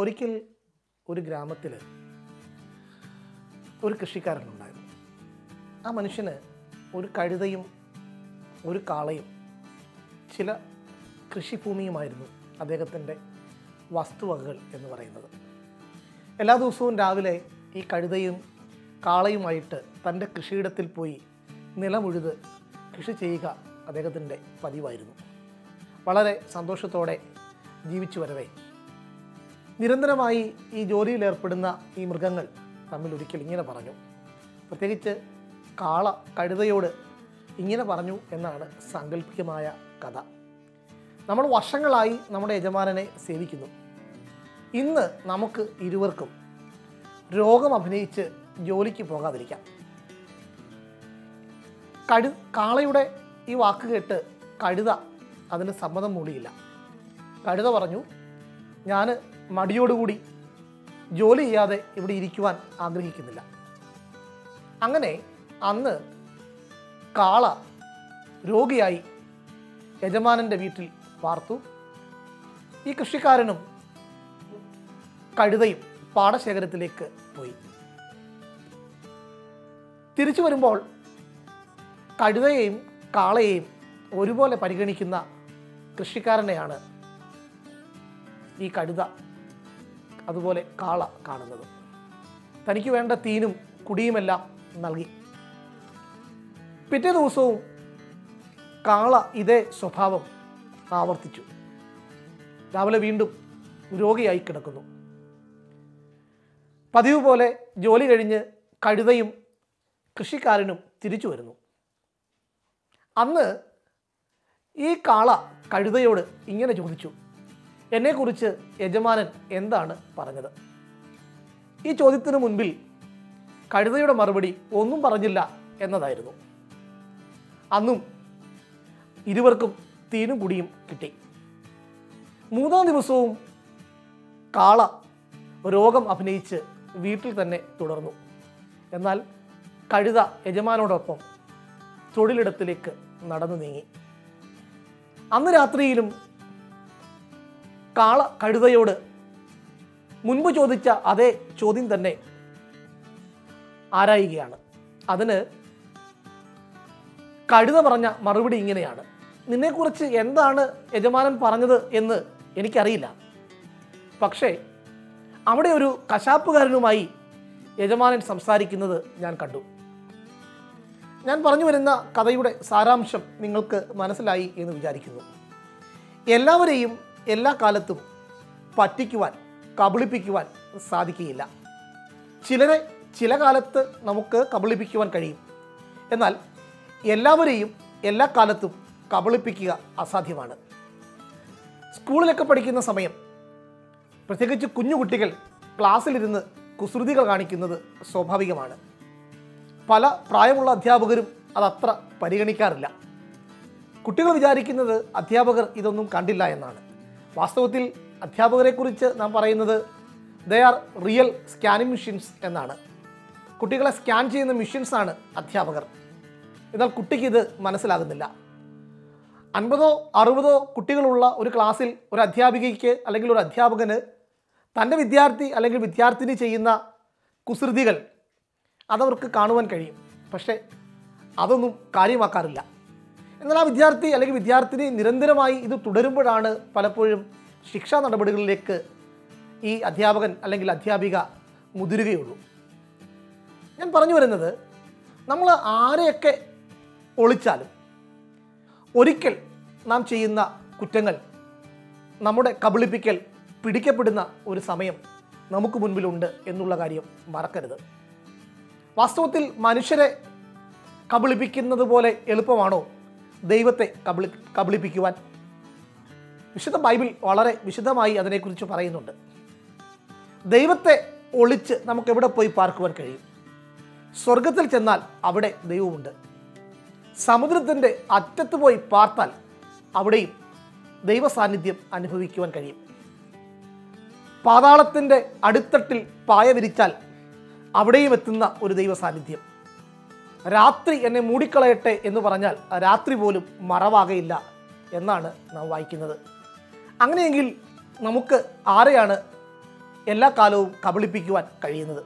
ഒരിക്കൽ ഒരു ഗ്രാമത്തിൽ ഒരു കൃഷിക്കാരനുണ്ടായിരുന്നു. ആ മനുഷ്യന് ഒരു കഴുതയും ഒരു കാളയും ചില കൃഷിഭൂമിയുമായിരുന്നു അദ്ദേഹത്തിൻ്റെ വസ്തുവകകൾ എന്ന് പറയുന്നത്. എല്ലാ ദിവസവും രാവിലെ ഈ കഴുതയും കാളയുമായിട്ട് തൻ്റെ കൃഷിയിടത്തിൽ പോയി നിലമുഴുത് കൃഷി ചെയ്യുക അദ്ദേഹത്തിൻ്റെ പതിവായിരുന്നു. വളരെ സന്തോഷത്തോടെ ജീവിച്ചു വരവേ നിരന്തരമായി ഈ ജോലിയിൽ ഏർപ്പെടുന്ന ഈ മൃഗങ്ങൾ തമ്മിൽ ഒരിക്കൽ ഇങ്ങനെ പറഞ്ഞു. പ്രത്യേകിച്ച് കാള കഴുതയോട് ഇങ്ങനെ പറഞ്ഞു എന്നാണ് സാങ്കല്പികമായ കഥ. നമ്മൾ വർഷങ്ങളായി നമ്മുടെ യജമാനനെ സേവിക്കുന്നു. ഇന്ന് നമുക്ക് ഇരുവർക്കും രോഗം അഭിനയിച്ച് ജോലിക്ക് പോകാതിരിക്കാം. കാളയുടെ ഈ വാക്ക് കേട്ട് കഴുത അതിന് സമ്മതം മൂളിയില്ല. കഴുത പറഞ്ഞു, ഞാൻ മടിയോടുകൂടി ജോലി ചെയ്യാതെ ഇവിടെ ഇരിക്കുവാൻ ആഗ്രഹിക്കുന്നില്ല. അങ്ങനെ അന്ന് കാള രോഗിയായി യജമാനൻ്റെ വീട്ടിൽ പാർത്തു. ഈ കൃഷിക്കാരനും കഴുതയും പാടശേഖരത്തിലേക്ക് പോയി. തിരിച്ചു വരുമ്പോൾ കഴുതയെയും കാളയെയും ഒരുപോലെ പരിഗണിക്കുന്ന കൃഷിക്കാരനെയാണ് ഈ കഴുത അതുപോലെ കാള കാണുന്നത്. തനിക്ക് വേണ്ട തീനും കുടിയുമെല്ലാം നൽകി. പിറ്റേ ദിവസവും കാള ഇതേ സ്വഭാവം ആവർത്തിച്ചു. രാവിലെ വീണ്ടും രോഗിയായി കിടക്കുന്നു. പതിവ് പോലെ ജോലി കഴിഞ്ഞ് കഴുതയും കൃഷിക്കാരനും തിരിച്ചു വരുന്നു. അന്ന് ഈ കാള കഴുതയോട് ഇങ്ങനെ ചോദിച്ചു, എന്നെക്കുറിച്ച് യജമാനൻ എന്താണ് പറഞ്ഞത്? ഈ ചോദ്യത്തിന് മുൻപിൽ കഴുതയുടെ മറുപടി ഒന്നും പറഞ്ഞില്ല എന്നതായിരുന്നു. അന്നും ഇരുവർക്കും തീനും കുടിയും കിട്ടി. മൂന്നാം ദിവസവും കാള രോഗം അഭിനയിച്ച് വീട്ടിൽ തന്നെ തുടർന്നു. എന്നാൽ കഴുത യജമാനോടൊപ്പം തൊഴിലിടത്തിലേക്ക് നടന്നു നീങ്ങി. അന്ന് രാത്രിയിലും കാള കഴുതയോട് മുൻപ് ചോദിച്ച അതേ ചോദ്യം തന്നെ ആരായുകയാണ്. അതിന് കഴുത പറഞ്ഞ മറുപടി ഇങ്ങനെയാണ്, നിന്നെക്കുറിച്ച് എന്താണ് യജമാനൻ പറഞ്ഞത് എന്ന് എനിക്കറിയില്ല. പക്ഷേ അവിടെ ഒരു കശാപ്പുകാരനുമായി യജമാനൻ സംസാരിക്കുന്നത് ഞാൻ കണ്ടു. ഞാൻ പറഞ്ഞു വരുന്ന കഥയുടെ സാരാംശം നിങ്ങൾക്ക് മനസ്സിലായി എന്ന് വിചാരിക്കുന്നു. എല്ലാവരെയും എല്ലാ കാലത്തും പറ്റിക്കുവാൻ, കബളിപ്പിക്കുവാൻ സാധിക്കുകയില്ല. ചിലരെ ചില കാലത്ത് നമുക്ക് കബളിപ്പിക്കുവാൻ കഴിയും. എന്നാൽ എല്ലാവരെയും എല്ലാ കാലത്തും കബളിപ്പിക്കുക അസാധ്യമാണ്. സ്കൂളിലൊക്കെ പഠിക്കുന്ന സമയം, പ്രത്യേകിച്ച് കുഞ്ഞുകുട്ടികൾ ക്ലാസ്സിലിരുന്ന് കുസൃതികൾ കാണിക്കുന്നത് സ്വാഭാവികമാണ്. പല പ്രായമുള്ള അധ്യാപകരും അതത്ര പരിഗണിക്കാറില്ല. കുട്ടികൾ വിചാരിക്കുന്നത് അധ്യാപകർ ഇതൊന്നും കണ്ടില്ല എന്നാണ്. വാസ്തവത്തിൽ അധ്യാപകരെക്കുറിച്ച് നാം പറയുന്നത് they are real scanning machines എന്നാണ്. കുട്ടികളെ സ്കാൻ ചെയ്യുന്ന മെഷീൻസാണ് അധ്യാപകർ. എന്നാൽ കുട്ടിക്ക് ഇത് മനസ്സിലാകുന്നില്ല. 50 60 കുട്ടികളുള്ള ഒരു ക്ലാസ്സിൽ ഒരു അധ്യാപികയ്ക്ക് അല്ലെങ്കിൽ ഒരു അധ്യാപകന് തൻ്റെ വിദ്യാർത്ഥി അല്ലെങ്കിൽ വിദ്യാർത്ഥിനി ചെയ്യുന്ന കുസൃതികൾ അതവർക്ക് കാണുവാൻ കഴിയും. പക്ഷേ അതൊന്നും കാര്യമാക്കാറില്ല. എന്നാൽ ആ വിദ്യാർത്ഥി അല്ലെങ്കിൽ വിദ്യാർത്ഥിനി നിരന്തരമായി ഇത് തുടരുമ്പോഴാണ് പലപ്പോഴും ശിക്ഷാ നടപടികളിലേക്ക് ഈ അധ്യാപകൻ അല്ലെങ്കിൽ അധ്യാപിക മുതിരുകയുള്ളൂ. ഞാൻ പറഞ്ഞു വരുന്നത്, നമ്മൾ ആരെയൊക്കെ ഒളിച്ചാലും ഒരിക്കൽ നാം ചെയ്യുന്ന കുറ്റങ്ങൾ, നമ്മുടെ കബളിപ്പിക്കൽ പിടിക്കപ്പെടുന്ന ഒരു സമയം നമുക്ക് മുൻപിലുണ്ട് എന്നുള്ള കാര്യം മറക്കരുത്. വാസ്തവത്തിൽ മനുഷ്യരെ കബളിപ്പിക്കുന്നത് പോലെ എളുപ്പമാണോ ദൈവത്തെ കബളിപ്പിക്കുവാൻ? വിശുദ്ധ ബൈബിൾ വളരെ വിശദമായി അതിനെക്കുറിച്ച് പറയുന്നുണ്ട്. ദൈവത്തെ ഒളിച്ച് നമുക്ക് എവിടെ പോയി പാർക്കുവാൻ കഴിയും? സ്വർഗത്തിൽ ചെന്നാൽ അവിടെ ദൈവമുണ്ട്. സമുദ്രത്തിൻ്റെ അറ്റത്ത് പോയി പാർത്താൽ അവിടെയും ദൈവ സാന്നിധ്യം അനുഭവിക്കുവാൻ കഴിയും. പാതാളത്തിൻ്റെ അടിത്തട്ടിൽ പായ വിരിച്ചാൽ അവിടെയും എത്തുന്ന ഒരു ദൈവ സാന്നിധ്യം. രാത്രി എന്നെ മൂടിക്കളയട്ടെ എന്ന് പറഞ്ഞാൽ രാത്രി പോലും മറവാകയില്ല എന്നാണ് നാം വായിക്കുന്നത്. അങ്ങനെയെങ്കിൽ നമുക്ക് ആരെയാണ് എല്ലാ കാലവും കബളിപ്പിക്കുവാൻ കഴിയുന്നത്.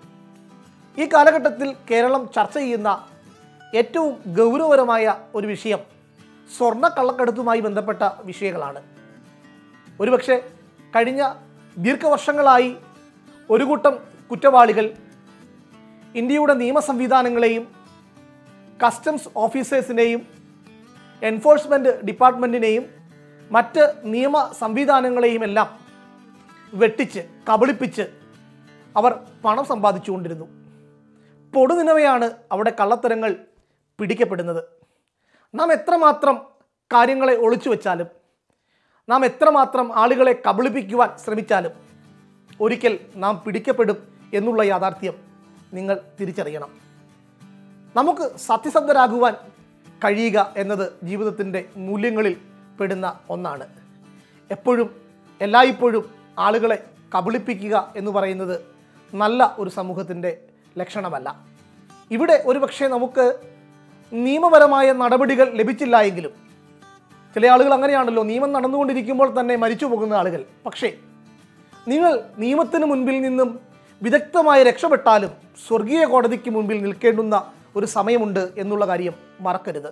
ഈ കാലഘട്ടത്തിൽ കേരളം ചർച്ച ചെയ്യുന്ന ഏറ്റവും ഗൗരവപരമായ ഒരു വിഷയം സ്വർണ്ണക്കള്ളക്കടത്തുമായി ബന്ധപ്പെട്ട വിഷയങ്ങളാണ്. ഒരുപക്ഷെ കഴിഞ്ഞ ദീർഘവർഷങ്ങളായി ഒരു കൂട്ടം കുറ്റവാളികൾ ഇന്ത്യയുടെ നിയമ സംവിധാനങ്ങളെയും കസ്റ്റംസ് ഓഫീസേഴ്സിനെയും എൻഫോഴ്സ്മെൻറ്റ് ഡിപ്പാർട്ട്മെൻറ്റിനെയും മറ്റ് നിയമ സംവിധാനങ്ങളെയും എല്ലാം വെട്ടിച്ച് കബളിപ്പിച്ച് അവർ പണം സമ്പാദിച്ചുകൊണ്ടിരുന്നു. പൊടുനിനവയാണ് അവിടെ കള്ളത്തരങ്ങൾ പിടിക്കപ്പെടുന്നത്. നാം എത്രമാത്രം കാര്യങ്ങളെ ഒളിച്ചു വെച്ചാലും, നാം എത്രമാത്രം ആളുകളെ കബളിപ്പിക്കുവാൻ ശ്രമിച്ചാലും ഒരിക്കൽ നാം പിടിക്കപ്പെടും എന്നുള്ള യാഥാർത്ഥ്യം നിങ്ങൾ തിരിച്ചറിയണം. നമുക്ക് സത്യസന്ധരാകുവാൻ കഴിയുക എന്നത് ജീവിതത്തിൻ്റെ മൂല്യങ്ങളിൽ പെടുന്ന ഒന്നാണ്. എപ്പോഴും എല്ലായ്പ്പോഴും ആളുകളെ കബളിപ്പിക്കുക എന്ന് പറയുന്നത് നല്ല ഒരു സമൂഹത്തിൻ്റെ ലക്ഷണമല്ല. ഇവിടെ ഒരുപക്ഷെ നമുക്ക് നിയമപരമായ നടപടികൾ ലഭിച്ചില്ല എങ്കിലും, ചില ആളുകൾ അങ്ങനെയാണല്ലോ, നിയമം നടന്നുകൊണ്ടിരിക്കുമ്പോൾ തന്നെ മരിച്ചു പോകുന്ന ആളുകൾ. പക്ഷേ നിങ്ങൾ നിയമത്തിന് മുൻപിൽ നിന്നും വിദഗ്ധമായി രക്ഷപ്പെട്ടാലും സ്വർഗീയ കോടതിക്ക് മുൻപിൽ നിൽക്കേണ്ടുന്ന ഒരു സമയമുണ്ട് എന്നുള്ള കാര്യം മറക്കരുത്.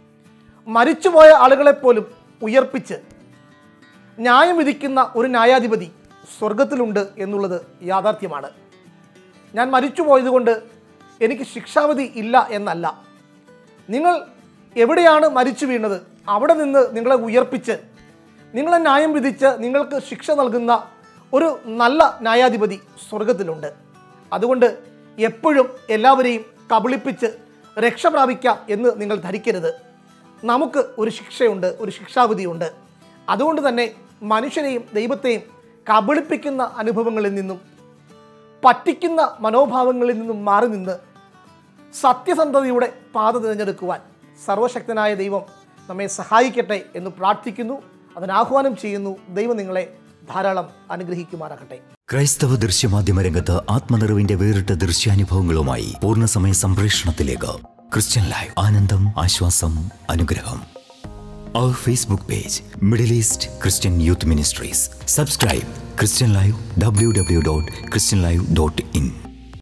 മരിച്ചുപോയ ആളുകളെപ്പോലും ഉയർപ്പിച്ച് ന്യായം വിധിക്കുന്ന ഒരു ന്യായാധിപതി സ്വർഗത്തിലുണ്ട് എന്നുള്ളത് യാഥാർത്ഥ്യമാണ്. ഞാൻ മരിച്ചു പോയതുകൊണ്ട് എനിക്ക് ശിക്ഷാവിധി ഇല്ല എന്നല്ല. നിങ്ങൾ എവിടെയാണ് മരിച്ചു വീണത് അവിടെ നിന്ന് നിങ്ങളെ ഉയർപ്പിച്ച് നിങ്ങളെ ന്യായം വിധിച്ച് നിങ്ങൾക്ക് ശിക്ഷ നൽകുന്ന ഒരു നല്ല ന്യായാധിപതി സ്വർഗത്തിലുണ്ട്. അതുകൊണ്ട് എപ്പോഴും എല്ലാവരെയും കബളിപ്പിച്ച് രക്ഷ പ്രാപിക്കാം എന്ന് നിങ്ങൾ ധരിക്കരുത്. നമുക്ക് ഒരു ശിക്ഷയുണ്ട്, ഒരു ശിക്ഷാവിധിയുണ്ട്. അതുകൊണ്ട് തന്നെ മനുഷ്യരെയും ദൈവത്തെയും കബളിപ്പിക്കുന്ന അനുഭവങ്ങളിൽ നിന്നും പറ്റിക്കുന്ന മനോഭാവങ്ങളിൽ നിന്നും മാറി നിന്ന് സത്യസന്ധതയുടെ പാത തിരഞ്ഞെടുക്കുവാൻ സർവശക്തനായ ദൈവം നമ്മെ സഹായിക്കട്ടെ എന്ന് പ്രാർത്ഥിക്കുന്നു. അതിനാഹ്വാനം ചെയ്യുന്നു. ദൈവം നിങ്ങളെ ധാരാളം അനുഗ്രഹിക്കുമാറാകട്ടെ. ക്രൈസ്തവ ദൃശ്യമാധ്യമ രംഗത്ത് ആത്മനിറവിന്റെ വേറിട്ട ദൃശ്യാനുഭവങ്ങളുമായി പൂർണ്ണസമയ സംപ്രേഷണത്തിലേക്ക് ക്രിസ്ത്യൻ ലൈവ്. ആനന്ദം, ആശ്വാസം, അനുഗ്രഹം. Our Facebook page, Middle East Christian Youth Ministries. Subscribe ChristianLIVE, www.christianlive.in.